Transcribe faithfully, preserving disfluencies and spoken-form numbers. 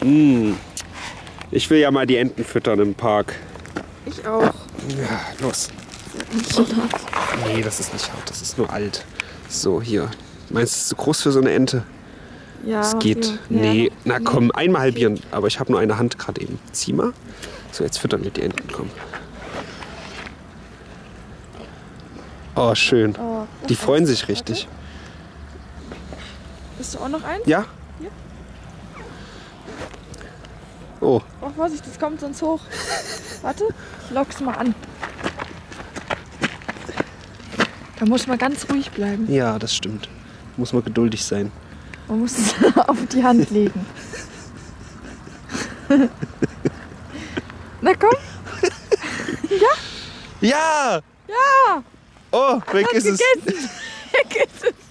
Mm. Ich will ja mal die Enten füttern im Park. Ich auch. Ja, los. Nee, das ist nicht hart, das ist nur alt. So, hier. Meinst du, es ist zu groß für so eine Ente? Ja. Es geht. Ja. Nee, Ja. na komm, einmal halbieren. Aber ich habe nur eine Hand gerade eben. Zieh mal. So, jetzt füttern wir die Enten, komm. Oh, schön. Oh, Die freuen sich richtig. Bist du auch noch eins? Ja? Hier. Oh. Oh, Vorsicht, das kommt sonst hoch. Warte, ich lock's mal an. Da muss man ganz ruhig bleiben. Ja, das stimmt. Muss man geduldig sein. Man muss es auf die Hand legen. Na komm. Ja? Ja! Ja! Oh, weg ist es. Gegessen. Weg ist es.